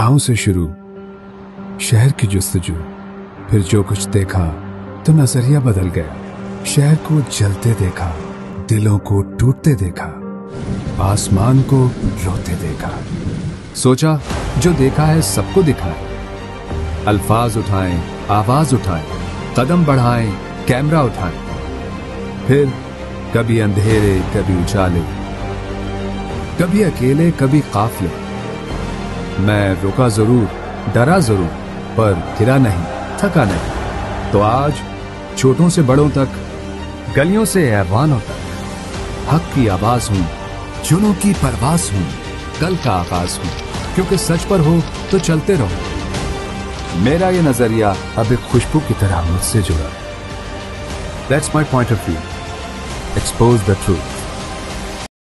गांव से शुरू, शहर की जुस्तजू, फिर जो कुछ देखा तो नजरिया बदल गया। शहर को जलते देखा, दिलों को टूटते देखा, आसमान को रोते देखा। सोचा जो देखा है सबको दिखाएं, अल्फाज उठाएं, आवाज उठाएं, कदम बढ़ाएं, कैमरा उठाएं। फिर कभी अंधेरे, कभी उजाले, कभी अकेले, कभी काफिले। मैं रुका जरूर, डरा जरूर, पर गिरा नहीं, थका नहीं। तो आज छोटों से बड़ों तक, गलियों से ऐवानों तक, हक की आवाज हूं, जुनून की परवास हूं, कल का आगाज हूं। क्योंकि सच पर हो तो चलते रहो। मेरा ये नजरिया अब एक खुशबू की तरह मुझसे जुड़ा है। That's my point of view. Expose the truth.